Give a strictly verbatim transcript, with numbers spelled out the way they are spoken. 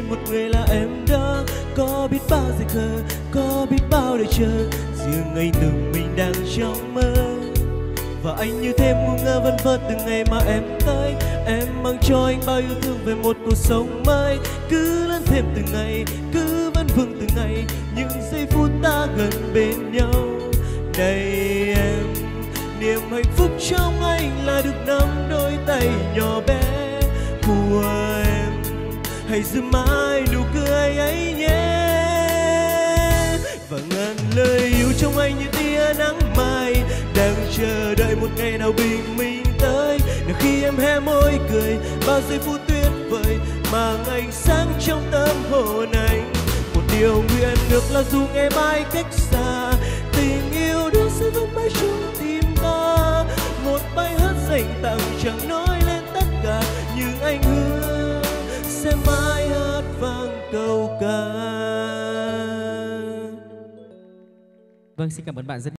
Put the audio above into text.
bên một người là em đó. Có biết bao giờ khờ, có biết bao đời chờ, riêng anh từng mình đang trong mơ. Và anh như thêm ngu ngơ vân vơ từng ngày mà em tới. Em mang cho anh bao yêu thương về một cuộc sống mới. Cứ lớn thêm từng ngày, cứ vẫn vương từng ngày, những giây phút ta gần bên nhau. Này em, niềm hạnh phúc trong anh là được nắm đôi tay nhỏ bé của em. Hãy giữ mãi nụ cười ấy nhé. Và ngàn lời yêu trong anh như tia nắng mai, đang chờ đợi một ngày nào bình minh tới. Để khi em hé môi cười, bao giây phút tuyệt vời mang ánh sáng trong tâm hồn anh. Một điều nguyện được là dù ngày mai cách xa, tình yêu đó sẽ vẫn mãi trong tim ta. Một bài hát dành tặng chẳng nói lên tất cả, nhưng anh hứa sẽ mãi hát vang câu ca. Vâng, xin cảm ơn bạn rất